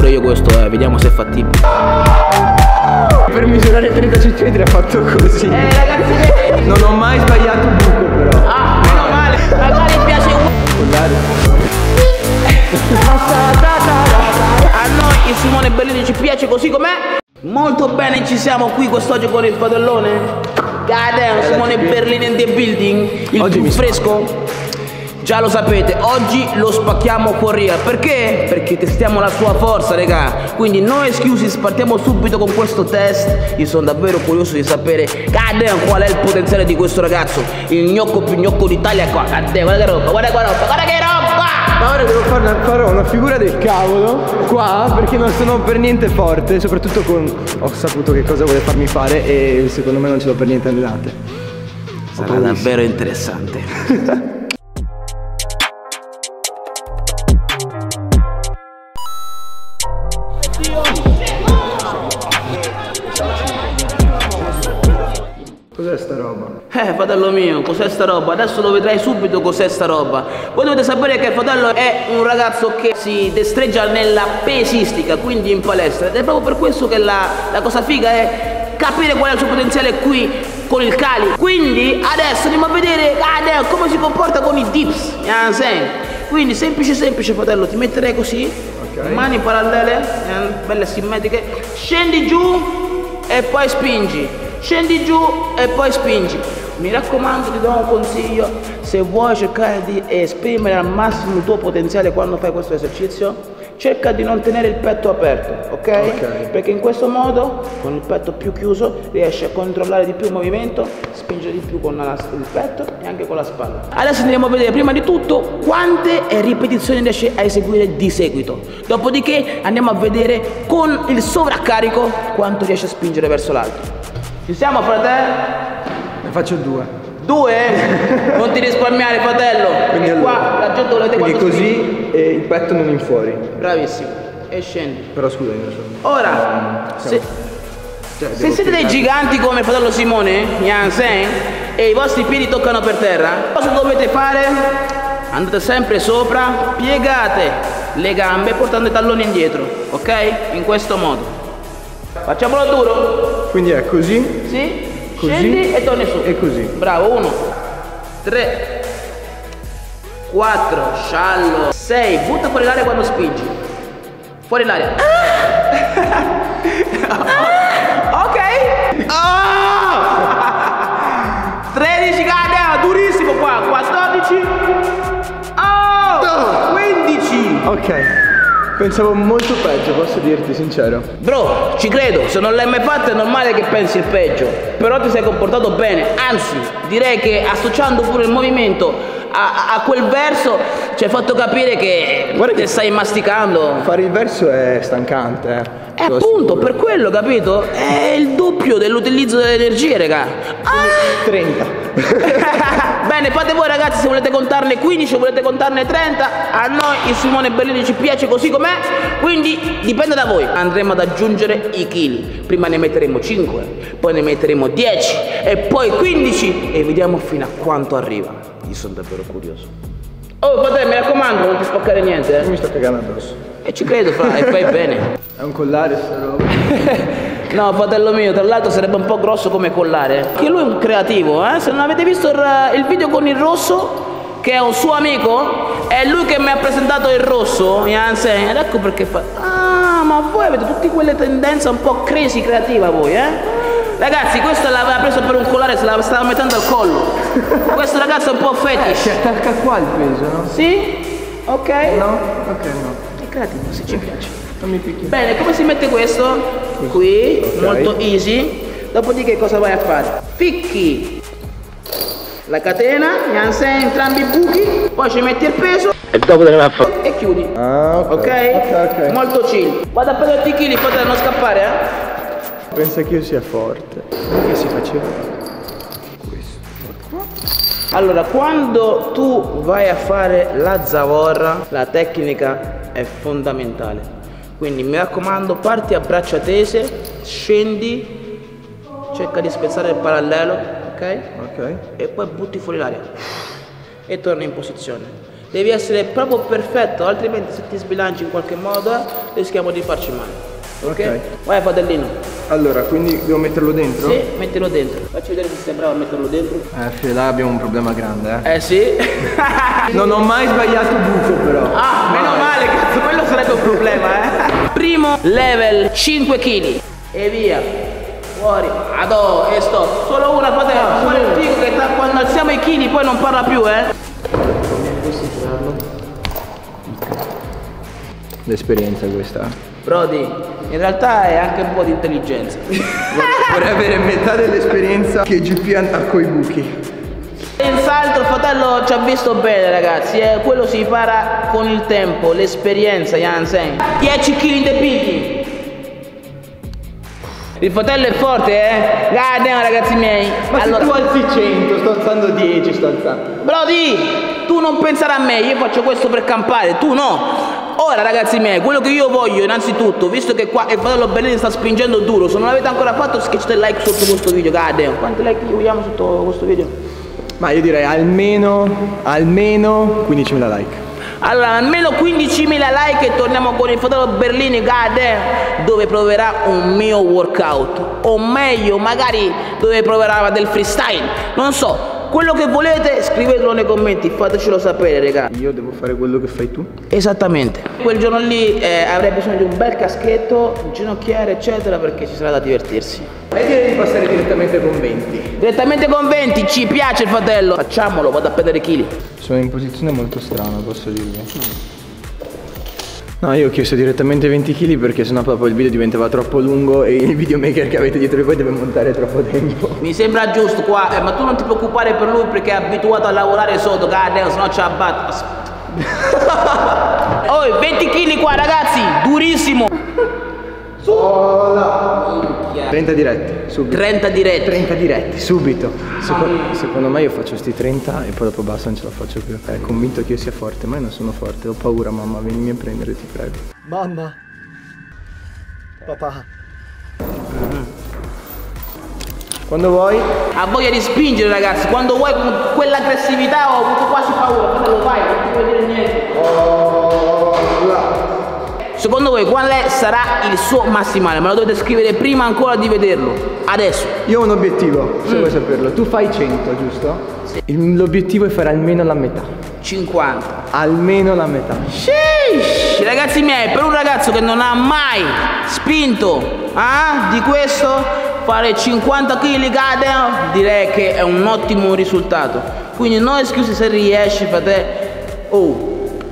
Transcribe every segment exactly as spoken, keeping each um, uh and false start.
pure io questo, eh, vediamo se è fattibile. Per misurare trenta centimetri ha fatto così. Eh ragazzi, non ho mai sbagliato un buco però. ah, meno male, magari piace un a noi il Simone Bellini ci piace così com'è. Molto bene, ci siamo qui quest'oggi con il fratellone. God, Simone Bellini in the building. Il oggi più fresco. Già lo sapete, oggi lo spacchiamo fuori. Perché? Perché testiamo la sua forza, raga. Quindi no excuses, partiamo subito con questo test. Io sono davvero curioso di sapere God, qual è il potenziale di questo ragazzo. Il gnocco più gnocco d'Italia qua. God, guarda che roba, guarda che roba, guarda che roba! Ma ora devo fare una, farò una figura del cavolo qua perché non sono per niente forte. Soprattutto con... ho saputo che cosa vuole farmi fare e secondo me non ce l'ho per niente allenate. Sarà davvero interessante. Cos'è sta roba? Eh, fratello mio, cos'è sta roba? Adesso lo vedrai subito cos'è sta roba. Voi dovete sapere che il fratello è un ragazzo che si destreggia nella pesistica, quindi in palestra. Ed è proprio per questo che la, la cosa figa è capire qual è il suo potenziale qui con il cali. Quindi adesso andiamo a vedere ah, come si comporta con i dips. Quindi semplice semplice, fratello, ti metterei così, okay. Mani parallele, belle simmetriche. Scendi giù e poi spingi. Scendi giù e poi spingi. Mi raccomando, ti do un consiglio: se vuoi cercare di esprimere al massimo il tuo potenziale quando fai questo esercizio, cerca di non tenere il petto aperto, ok? Okay. Perché in questo modo, con il petto più chiuso, riesci a controllare di più il movimento, spingere di più con la, il petto e anche con la spalla. Adesso andiamo a vedere prima di tutto quante ripetizioni riesci a eseguire di seguito. Dopodiché andiamo a vedere con il sovraccarico quanto riesci a spingere verso l'alto. Ci siamo, fratello? Ne faccio due. Due? Non ti risparmiare, fratello. Quindi allora, qua la gente vuole vedere quindi quanto così spingi. E il petto non in fuori. Bravissimo. E scendi. Però scusa, io so. Ora, um, se, cioè, se siete dei giganti come il fratello Simone, Jansen, e i vostri piedi toccano per terra, cosa dovete fare? Andate sempre sopra, piegate le gambe portando i talloni indietro, ok? In questo modo. Facciamolo duro. Quindi è così. Sì. Così. Scendi e torni su. E così. Bravo. Uno, tre, quattro, sciallo, sei. Butta fuori l'aria quando spingi. Fuori l'aria. Ah! Ok. Oh! tredici, cade, durissimo qua. quattordici. Oh! quindici. Ok. Pensavo molto peggio, posso dirti sincero. Bro, ci credo, se non l'hai mai fatto è normale che pensi il peggio. Però ti sei comportato bene, anzi, direi che associando pure il movimento a, a quel verso ci hai fatto capire che guarda te che stai masticando. Fare il verso è stancante, eh. E appunto, per quello, capito? È il doppio dell'utilizzo delle energie, raga. Ah! trenta. Bene, fate voi ragazzi se volete contarne quindici o volete contarne trenta. A noi il Simone Bellini ci piace così com'è, quindi dipende da voi. Andremo ad aggiungere i chili. Prima ne metteremo cinque, poi ne metteremo dieci e poi quindici e vediamo fino a quanto arriva. Io sono davvero curioso. Oh, fratello, mi raccomando, non ti spaccare niente, eh. Io mi sto cagando addosso. E ci credo, fra, e fai bene. È un collare sta roba. No, fratello mio, tra l'altro sarebbe un po' grosso come collare. Che lui è un creativo, eh? Se non avete visto il, il video con il rosso, che è un suo amico, è lui che mi ha presentato il rosso, Jansen, ed ecco perché fa... Ah, ma voi avete tutte quelle tendenze un po' crazy creativa voi, eh? Ragazzi, questo l'aveva preso per un collare, se la stava mettendo al collo. Questo ragazzo è un po' fetish. Si attacca qua il peso, no? Sì? Ok? No? Ok, no. È creativo, se ci piace. Non mi picchi. Bene, come si mette questo? Qui, okay. Molto easy. Dopodiché cosa vai a fare? Ficchi la catena, Jansen, entrambi i buchi, poi ci metti il peso e dopo te ne vai a fare e chiudi. Ah, ok. Okay? Ok, ok. Molto chill. Vado a prenderti i chili, fate non scappare, eh? Pensa che io sia forte. Come che si faceva? Questo. Allora, quando tu vai a fare la zavorra, la tecnica è fondamentale. Quindi mi raccomando, parti a braccia tese, scendi, cerca di spezzare il parallelo, ok? Ok. E poi butti fuori l'aria e torni in posizione. devi essere proprio perfetto, altrimenti se ti sbilanci in qualche modo rischiamo di farci male. Ok? Ok. Vai fratellino. Allora, quindi devo metterlo dentro? Sì, mettilo dentro. Facci vedere se sei bravo a metterlo dentro. Eh, fine, là abbiamo un problema grande, eh. Eh sì. Non ho mai sbagliato buco però. Ah, meno male, cazzo, quello sarebbe un problema, eh. Primo level, cinque chili. E via. Fuori. Adò, e stop. Solo una, fratello. Ah, fuori il figo che ta- quando alziamo i chili poi non parla più, eh. L'esperienza questa. Brody, in realtà è anche un po' di intelligenza. Vorrei avere metà dell'esperienza che G P ha coi buchi. Senz'altro il fratello ci ha visto bene, ragazzi, eh. Quello si impara con il tempo, l'esperienza, Jansen. dieci chili di picchi. Il fratello è forte, eh? Guarda, ragazzi miei. Ma allora, se tu alzi cento, sto alzando dieci, sto alzando. Brody, tu non pensare a me, io faccio questo per campare, tu no. Ora ragazzi miei, quello che io voglio innanzitutto, visto che qua il fratello Bellini sta spingendo duro, se non l'avete ancora fatto schiacciate il like sotto questo video, guarda. Quanti like vogliamo sotto questo video? Ma io direi almeno, almeno quindicimila like. Allora, almeno quindicimila like e torniamo con il fratello Berlini, goddamn, dove proverà un mio workout. O meglio, magari dove proverà del freestyle. Non so, quello che volete scrivetelo nei commenti, fatecelo sapere, raga. Io devo fare quello che fai tu? Esattamente. Quel giorno lì eh, avrei bisogno di un bel caschetto, un ginocchiere, eccetera, perché ci sarà da divertirsi. E direi di passare direttamente con venti. Direttamente con venti, ci piace il fratello. Facciamolo, vado a perdere chili. Sono in posizione molto strana, posso dirvi. No, io ho chiesto direttamente venti chili perché sennò proprio il video diventava troppo lungo e il videomaker che avete dietro di voi deve montare troppo tempo. Mi sembra giusto qua, eh, ma tu non ti preoccupare per lui perché è abituato a lavorare sotto, goddamn, sennò ci abbatte. Oh, venti chili qua ragazzi, durissimo. trenta diretti, subito. trenta diretti. trenta diretti, subito. Secondo, secondo me io faccio sti trenta e poi dopo basta, non ce la faccio più. È convinto che io sia forte, ma io non sono forte, ho paura mamma, vienimi a prendere, ti prego. Mamma. Papà. Mm-hmm. Quando vuoi. Ha voglia di spingere ragazzi, quando vuoi con quell'aggressività ho avuto quasi paura, quando lo fai, non ti vuoi dire niente. Oh, là. Secondo voi qual è, sarà il suo massimale? Me lo dovete scrivere prima ancora di vederlo. Adesso. Io ho un obiettivo, se mm. vuoi saperlo. Tu fai cento, giusto? Sì. L'obiettivo è fare almeno la metà. cinquanta. Almeno la metà. Sheesh. Ragazzi miei, per un ragazzo che non ha mai spinto ah, di questo, fare cinquanta chili goddamn, direi che è un ottimo risultato. Quindi non esclusi se riesci, frate. Oh.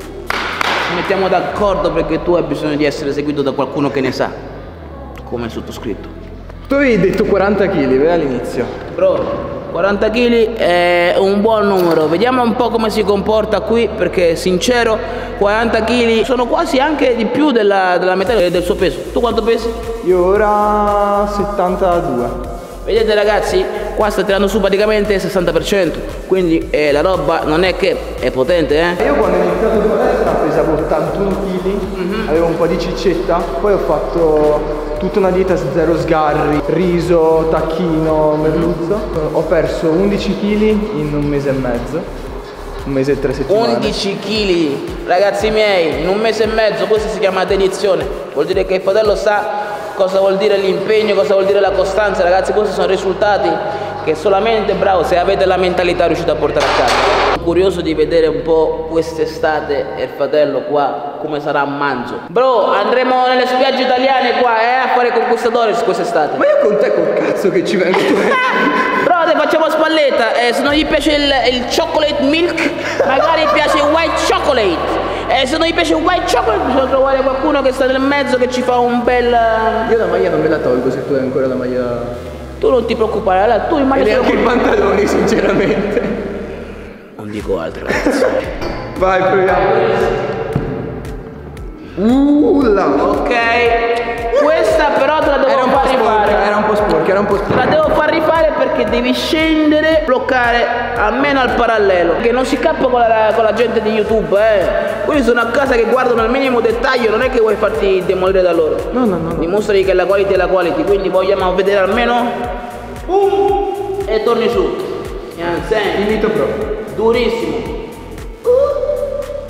Mettiamo d'accordo perché tu hai bisogno di essere seguito da qualcuno che ne sa, come il sottoscritto. Tu avevi detto quaranta chili, vero all'inizio? Bro, quaranta chili è un buon numero, vediamo un po' come si comporta qui perché sincero quaranta chili sono quasi anche di più della, della metà del suo peso. Tu quanto pesi? Io ora settantadue. Vedete ragazzi, qua sta tirando su praticamente il sessanta per cento, quindi eh, la roba non è che è potente, eh? Io quando ho iniziato in palestra pesavo ottantuno chili, mm-hmm. avevo un po' di ciccetta, poi ho fatto tutta una dieta zero sgarri, riso, tacchino, merluzzo. Ho perso undici chili in un mese e mezzo, un mese e tre settimane. undici chili, ragazzi miei, in un mese e mezzo, questo si chiama dedizione, vuol dire che il fratello sa cosa vuol dire l'impegno, cosa vuol dire la costanza, ragazzi. Questi sono risultati che solamente, bravo, se avete la mentalità riuscite a portare a casa. Sono curioso di vedere un po' quest'estate il fratello qua come sarà a manzo. Bro, andremo nelle spiagge italiane qua eh, a fare conquistadores quest'estate. Ma io con te col cazzo che ci vengo. Bro, te facciamo spalletta, eh, se non gli piace il, il chocolate milk, magari piace il white chocolate. E se non gli piace il white chocolate bisogna trovare qualcuno che sta nel mezzo che ci fa un bel... Io la maglia non me la tolgo se tu hai ancora la maglia... Tu non ti preoccupare, allora tu in maglia... E neanche i pantaloni sinceramente. Non dico altro ragazzi. Vai, proviamo. Ulla. Ok. Questa però te la devo era un far po' rifare. Sporca, era un po' sporca, era un po' sporca. La devo far rifare perché devi scendere, bloccare almeno al parallelo. Che non si cappa con la, con la gente di YouTube, eh. Quelli sono a casa che guardano al minimo dettaglio, non è che vuoi farti demolire da loro. No, no, no. no. Dimostrati che la qualità è la qualità, quindi vogliamo vedere almeno. Boom! E torni su. Finito proprio. Durissimo.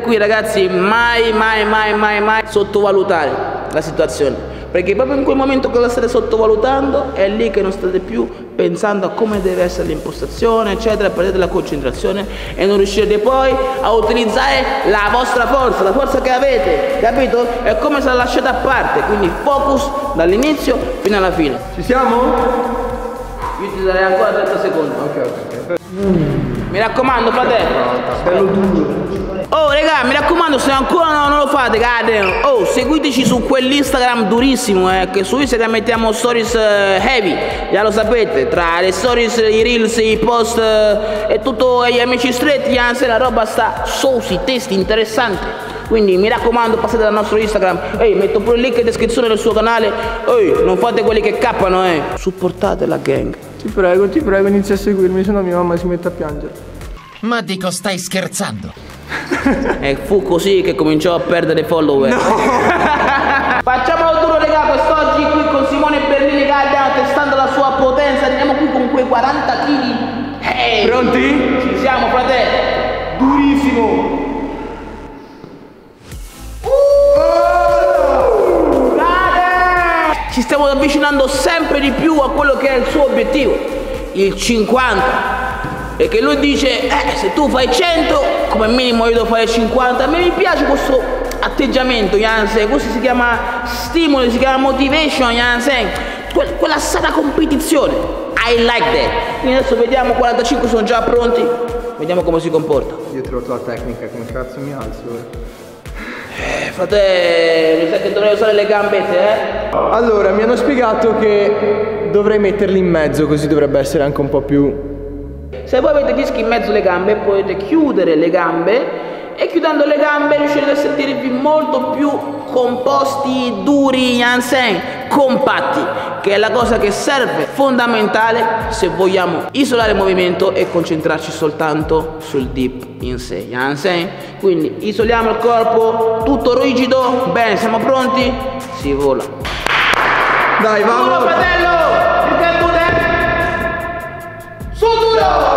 qui ragazzi mai mai mai mai mai sottovalutare la situazione, perché proprio in quel momento che la state sottovalutando è lì che non state più pensando a come deve essere l'impostazione eccetera, perdete la concentrazione e non riuscirete poi a utilizzare la vostra forza, la forza che avete, capito? È come se la lasciate a parte, quindi focus dall'inizio fino alla fine. Ci siamo? Io ti darei ancora trenta secondi. Ok, ok. Mm. Mi raccomando, fratello. Bello duro. Oh raga, mi raccomando, se ancora no, non lo fate, goddamn. Oh, seguiteci su quell'Instagram durissimo, eh, che su Instagram mettiamo stories uh, heavy, già lo sapete, tra le stories, i reels, i post uh, e tutto, e gli amici stretti, anzi la roba sta saucy, testi, interessante. Quindi mi raccomando, passate dal nostro Instagram. Ehi, metto pure il link in descrizione del suo canale. Ehi, non fate quelli che cappano, eh. Supportate la gang. Ti prego, ti prego, inizia a seguirmi, sennò mia mamma si mette a piangere. Ma dico, stai scherzando? E fu così che cominciò a perdere follower. No. Facciamolo duro raga, quest'oggi qui con Simone Bernini che andiamo testando la sua potenza. Andiamo qui con quei quaranta chili. Hey. Pronti? Ci siamo fratello. Durissimo. Ci stiamo avvicinando sempre di più a quello che è il suo obiettivo, il cinquanta. Perché lui dice, eh, se tu fai cento, come minimo io devo fare cinquanta. A me mi piace questo atteggiamento, Jansen. Questo si chiama stimolo, si chiama motivation, Jansen. Que quella sana competizione. I like that. Quindi adesso vediamo, quarantacinque sono già pronti. Vediamo come si comporta. Io ho trovato la tecnica, come cazzo mi alzo? Eh, frate, mi sa che dovrei usare le gambette, eh? Allora, mi hanno spiegato che dovrei metterli in mezzo, così dovrebbe essere anche un po' più... Se voi avete dischi in mezzo alle gambe, potete chiudere le gambe e chiudendo le gambe riuscirete a sentirvi molto più composti, duri, Jansen, compatti, che è la cosa che serve, fondamentale, se vogliamo isolare il movimento e concentrarci soltanto sul dip in sé, Jansen. Quindi isoliamo il corpo, tutto rigido, bene, siamo pronti? Si vola. Dai, vamos! Duro, fratello! You can do that! Su duro!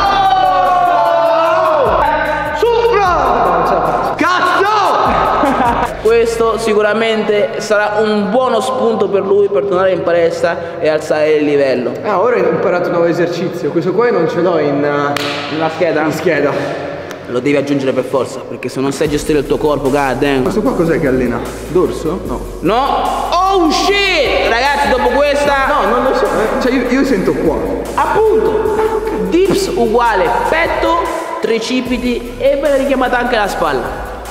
Questo sicuramente sarà un buono spunto per lui per tornare in palestra e alzare il livello. Ah, ora ho imparato un nuovo esercizio. Questo qua non ce l'ho in... Uh, nella scheda? In scheda. Lo devi aggiungere per forza, perché se non sai gestire il tuo corpo, god damn. Questo qua cos'è che allena? Dorso? No. No? Oh shit! Ragazzi, dopo questa... No, non lo so. Cioè io, io sento qua. Appunto. Dips uguale petto, tricipiti e ve la richiamata anche la spalla.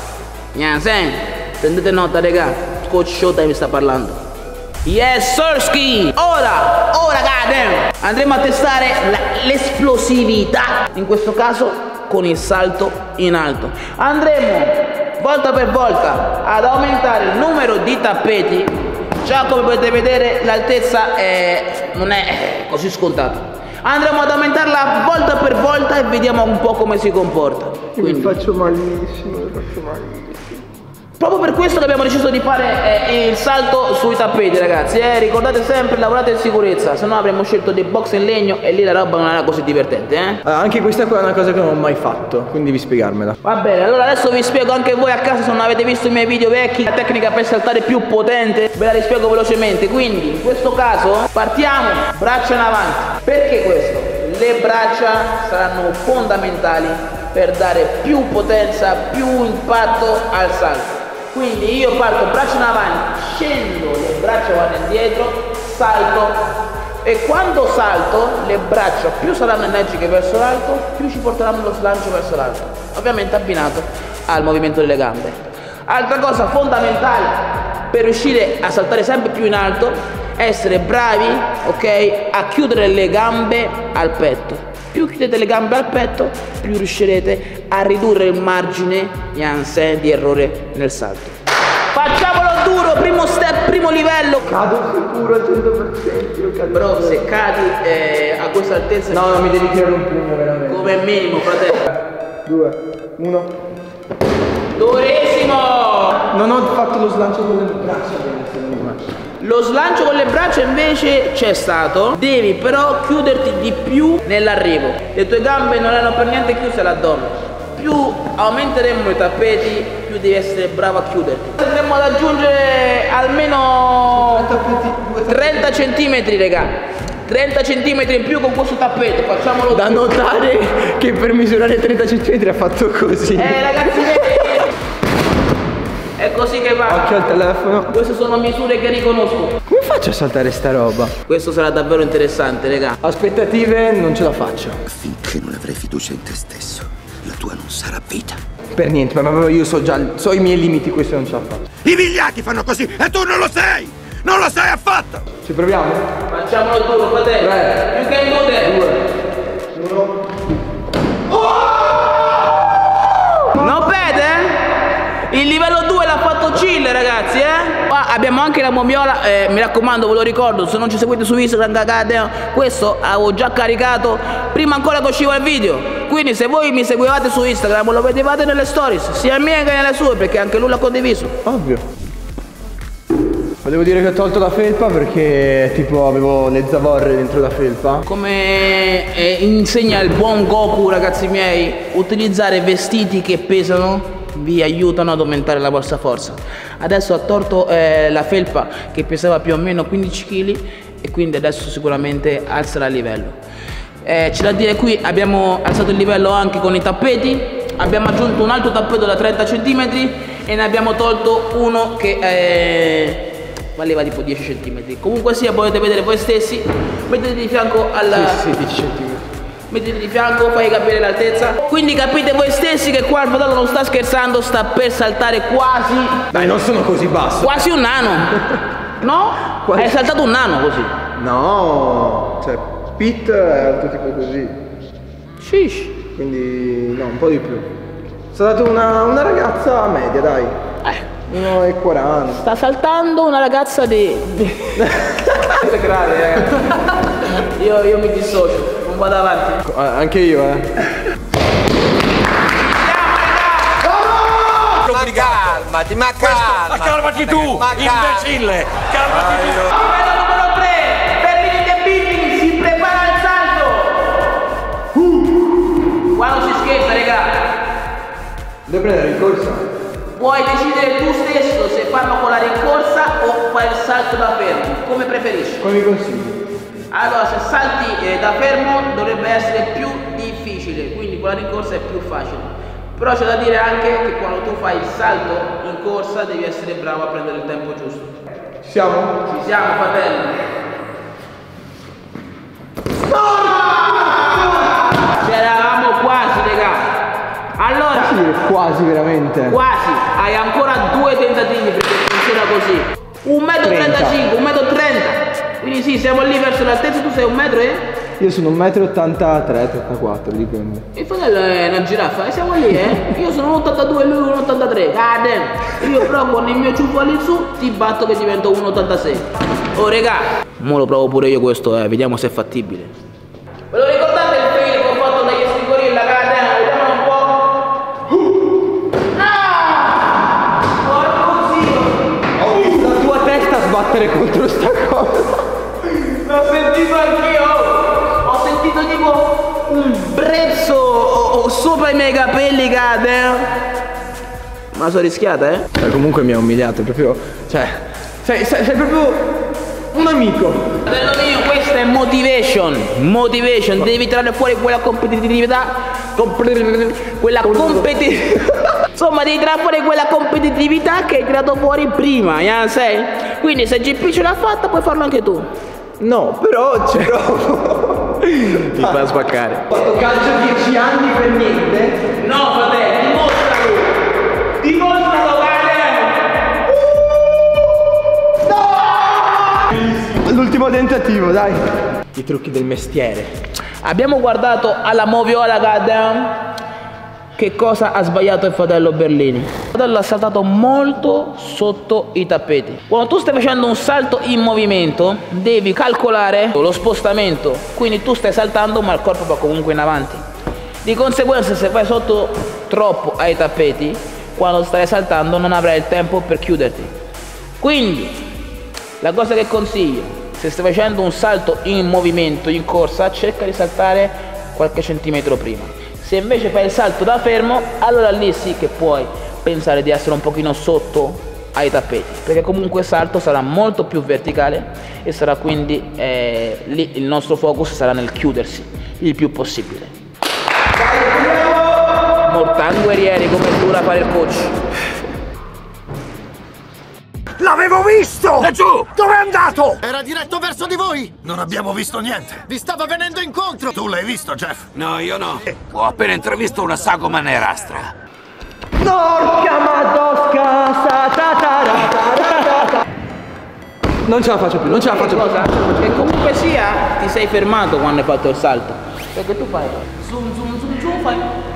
Jansen. Prendete nota, raga, Coach Showtime sta parlando. Yes, Sirski! Ora, ora, god andremo a testare l'esplosività, in questo caso con il salto in alto. Andremo, volta per volta, ad aumentare il numero di tappeti. Già come potete vedere l'altezza non è così scontata. Andremo ad aumentarla volta per volta e vediamo un po' come si comporta. Quindi... Mi faccio malissimo, mi faccio malissimo. Proprio per questo che abbiamo deciso di fare eh, il salto sui tappeti, ragazzi. Eh, ricordate sempre, lavorate in sicurezza, se no avremmo scelto dei box in legno e lì la roba non era così divertente, eh? Ah, anche questa qua è una cosa che non ho mai fatto, quindi devi spiegarmela. Va bene, allora adesso vi spiego anche voi a casa, se non avete visto i miei video vecchi, la tecnica per saltare più potente, ve la rispiego velocemente. Quindi, in questo caso, partiamo, braccia in avanti. Perché questo? Le braccia saranno fondamentali per dare più potenza, più impatto al salto. Quindi io parto braccia in avanti, scendo, le braccia vanno indietro, salto e quando salto le braccia più saranno energiche verso l'alto, più ci porteranno lo slancio verso l'alto, ovviamente abbinato al movimento delle gambe. Altra cosa fondamentale per riuscire a saltare sempre più in alto, essere bravi, ok, a chiudere le gambe al petto. Più chiudete le gambe al petto, più riuscirete a ridurre il margine Jansen, di errore nel salto. Facciamolo duro, primo step, primo livello. Cado sicuro al cento per cento. Bro, se cadi eh, a questa altezza... No, non mi devi tirare un pugno veramente. Come minimo, fratello. Due, uno. Durissimo! Non ho fatto lo slancio con le braccia. Lo slancio con le braccia invece c'è stato, devi però chiuderti di più nell'arrivo. Le tue gambe non erano per niente chiuse all'addome. più aumenteremo i tappeti, più devi essere bravo a chiuderti. Andremo ad aggiungere almeno trenta centimetri, raga. trenta centimetri in più con questo tappeto, facciamolo. Da notare che per misurare trenta centimetri ha fatto così. Eh ragazzi, è così che va. Occhio al telefono. Queste sono misure che riconosco. Come faccio a saltare sta roba? Questo sarà davvero interessante, raga. Aspettative non ce la faccio. Finché non avrai fiducia in te stesso, la tua non sarà vita. Per niente, ma proprio io so già, so i miei limiti, questo non ce la faccio. I vigliacchi fanno così e tu non lo sei! Non lo sai affatto! Ci proviamo? Facciamolo duro, fratello. tre. You can do that. due, uno. Non vede? Il livello due l'ha fatto chill, ragazzi, eh? Qua abbiamo anche la moviola, eh, mi raccomando, ve lo ricordo, se non ci seguite su Instagram, cagate, questo avevo già caricato prima ancora che usciva il video. Quindi se voi mi seguivate su Instagram lo vedevate nelle stories, sia mie che nelle sue, perché anche lui l'ha condiviso. Ovvio. Volevo dire che ho tolto la felpa perché tipo avevo le zavorre dentro la felpa. Come eh, insegna il buon Goku, ragazzi miei, utilizzare vestiti che pesano vi aiutano ad aumentare la vostra forza. Adesso ho tolto eh, la felpa che pesava più o meno quindici chili e quindi adesso sicuramente alzerà il livello. Eh, c'è da dire, qui abbiamo alzato il livello anche con i tappeti, abbiamo aggiunto un altro tappeto da trenta centimetri e ne abbiamo tolto uno che eh, valeva tipo dieci centimetri. Comunque sia, potete vedere voi stessi, mettete di fianco alla... Sì, sì, dieci centimetri. Mettete di fianco, fai capire l'altezza. Quindi capite voi stessi che qua il fratello non sta scherzando, sta per saltare quasi... Dai, non sono così basso. Quasi un nano. No? Quasi. Hai saltato un nano così. No, cioè Pete è alto tipo così. Shish. Quindi no, un po' di più. Sono stato una, una ragazza media, dai. Eh. uno e quaranta. Sta saltando una ragazza di... io, io mi dissocio, non vado avanti. Eh, anche io, eh. Ma calmati, ma calmati. Ma calmati tu, ma imbecille! Calmati tu! Livello numero tre, Berlini de Bibbing, si prepara al salto. Uh. Qua non si scherza, raga. Devo prendere in corsa? Puoi decidere tu stesso se farlo con la rincorsa o fare il salto da fermo, come preferisci. Come mi consigli? Allora, se salti eh, da fermo dovrebbe essere più difficile, quindi con la rincorsa è più facile. Però c'è da dire anche che quando tu fai il salto in corsa devi essere bravo a prendere il tempo giusto. Ci siamo? Ci siamo, fratelli. C'eravamo quasi, raga. Allora, Posso dire quasi veramente? quasi, hai ancora due tentativi perché funziona così. un metro e trentacinque, un metro e trenta. Quindi sì, siamo lì verso l'altezza, tu sei un metro e... Io sono un metro e ottantatré, ottantaquattro, dipende. Il fratello è una giraffa, e siamo lì, eh? Io sono un ottantadue e lui un ottantatré. God damn. Io però con il mio ciuffo lì su ti batto che divento un ottantasei. Oh regà, mo lo provo pure io questo, eh, vediamo se è fattibile. Ve lo ricordate il film che ho fatto dagli Estigorilla, God damn? Vediamo un po'. Ah! Porco zio! Ho visto la tua testa sbattere contro sta cosa. L'ho sentito anch'io! Ho sentito tipo un brezzo sopra i miei capelli, cade. Ma sono rischiata, eh? Cioè, comunque mi ha umiliato, proprio. Cioè, sei, sei, sei proprio un amico. Fratello mio, questa è motivation. Motivation, devi tirare fuori quella competitività. Quella competitività. Insomma, devi tirare fuori quella competitività che hai tirato fuori prima, yeah, sai? Quindi se G P ce l'ha fatta, puoi farlo anche tu. No, però ci provo. Ti fa spaccare. Ho fatto calcio dieci anni per niente. No, fratello, dimostralo. Dimostralo, No! L'ultimo tentativo, dai. I trucchi del mestiere. Abbiamo guardato alla moviola, goddamn. Che cosa ha sbagliato il fratello Berlini? Il fratello ha saltato molto sotto i tappeti. Quando tu stai facendo un salto in movimento, devi calcolare lo spostamento. Quindi tu stai saltando ma il corpo va comunque in avanti. Di conseguenza, se vai sotto troppo ai tappeti, quando stai saltando non avrai il tempo per chiuderti. Quindi, la cosa che consiglio, se stai facendo un salto in movimento, in corsa, cerca di saltare qualche centimetro prima. Se invece fai il salto da fermo, allora lì sì che puoi pensare di essere un pochino sotto ai tappeti, perché comunque il salto sarà molto più verticale e sarà quindi eh, lì il nostro focus sarà nel chiudersi il più possibile. Mortan Guerrieri, come dura fare il coach. L'avevo visto! Laggiù! Dove è andato? Era diretto verso di voi! Non abbiamo visto niente! Vi stava venendo incontro! Tu l'hai visto, Jeff? No, io no. Ho appena intravisto una sagoma nerastra. Porca madosca, sa ta ta ra ta ra ta. Non ce la faccio più, non ce la faccio più. Cosa? Che comunque sia, ti sei fermato quando hai fatto il salto. Perché tu fai zoom zoom zoom zoom, fai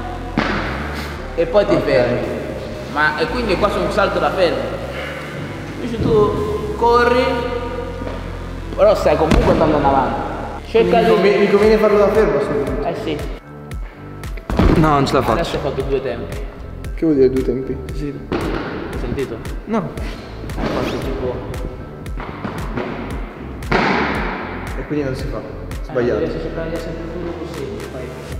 e poi ti okay. fermi. Ma e quindi qua c'è un salto da fermo. Invece tu corri, però stai comunque andando in avanti. Cerca mi, conviene, mi conviene farlo da fermo, assolutamente. Eh sì. No, non ce la faccio. Adesso hai fatto due tempi. Che vuol dire due tempi? Sì. Hai sentito? No. Hai fatto tipo. E quindi non si fa. Sbagliato. Eh, devi cercare di essere il più duro possibile.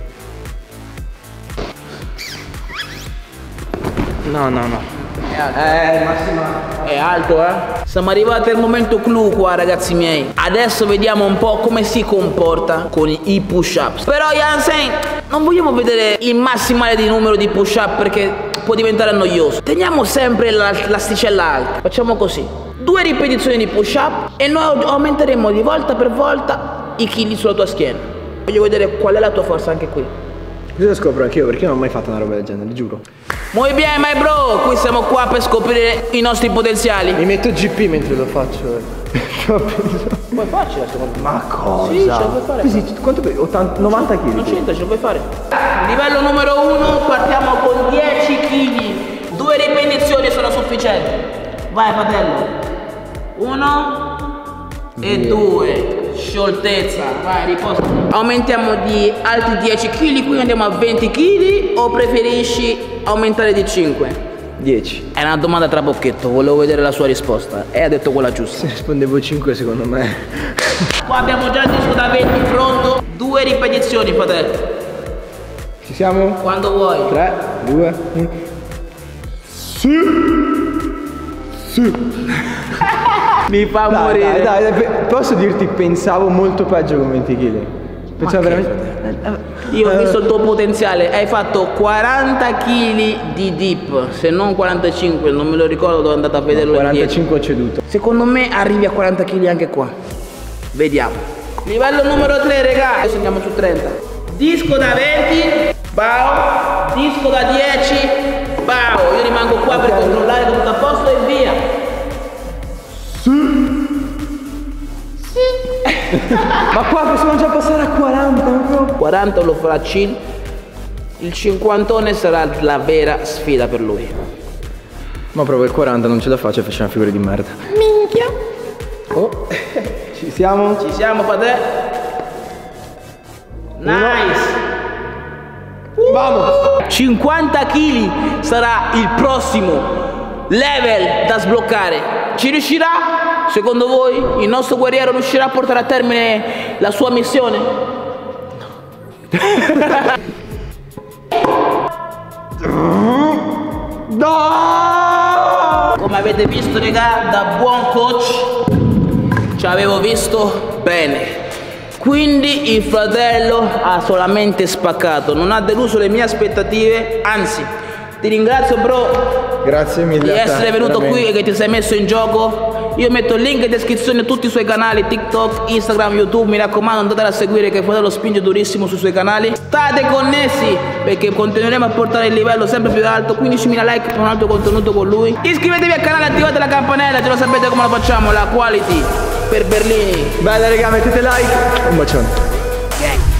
Fai. No, no, no. È alto. Eh, Massimo. È alto, eh? Siamo arrivati al momento clou qua, ragazzi miei. Adesso vediamo un po' come si comporta con i push-ups. Però, Jansen, non vogliamo vedere il massimale di numero di push-up perché può diventare noioso. Teniamo sempre l'asticella alta. Facciamo così. Due ripetizioni di push-up e noi aumenteremo di volta per volta i chili sulla tua schiena. Voglio vedere qual è la tua forza anche qui. Io lo scopro anch'io perché non ho mai fatto una roba del genere, giuro. Muy bien, my bro, qui siamo qua per scoprire i nostri potenziali. Mi metto G P mentre lo faccio. Puoi farcela secondo me. Ma cosa? Sì, ce la puoi fare. Così, quanto per ottanta, novanta chili? Non c'entra, ce lo puoi fare. Livello numero uno, partiamo con dieci chili. Due ripetizioni sono sufficienti. Vai, fratello. Uno e due. Scioltezza, vai, riposa. Aumentiamo di altri dieci chili, quindi andiamo a venti chili o preferisci aumentare di cinque? dieci. È una domanda tra bocchetto, volevo vedere la sua risposta e ha detto quella giusta. Se rispondevo cinque secondo me. Qua abbiamo già il disco da venti pronto. Due ripetizioni, fratello. Ci siamo? Quando vuoi. tre, due, uno. Sì. Sì. Mi fa Dai, morire. dai, dai, dai, posso dirti, pensavo molto peggio con venti chili. Pensavo veramente. Io ho visto il tuo potenziale, hai fatto quaranta chili di dip, se non quarantacinque, non me lo ricordo dove è andato a vederlo. No, quarantacinque ho ceduto. Secondo me arrivi a quaranta chili anche qua. Vediamo. Livello numero tre, regà. Adesso andiamo su trenta. Disco da venti, bao. Disco da dieci, bao. Io rimango qua okay. per controllare che tutto a posto e via. Ma qua possiamo già passare a quaranta. quaranta lo farà chill. Il cinquantone sarà la vera sfida per lui. Ma provo il quaranta, non ce la faccio e faccio una figura di merda. Minchia. Oh. Ci siamo? Ci siamo, padre. Nice. Vamos. cinquanta chili sarà il prossimo level da sbloccare. Ci riuscirà? Secondo voi il nostro guerriero riuscirà a portare a termine la sua missione? No! Come avete visto, regà, da buon coach ci avevo visto bene. Quindi il fratello ha solamente spaccato, non ha deluso le mie aspettative, anzi ti ringrazio bro. Grazie mille di a te, essere venuto veramente. qui e che ti sei messo in gioco. Io metto il link in descrizione a tutti i suoi canali, TikTok, Instagram, YouTube. Mi raccomando, andate a seguire che il fratello spinge durissimo sui suoi canali. State connessi perché continueremo a portare il livello sempre più alto. quindicimila like per un altro contenuto con lui. Iscrivetevi al canale, attivate la campanella, già lo sapete come lo facciamo, la quality per Berlini. Bella raga, mettete like. Un bacione. Gang.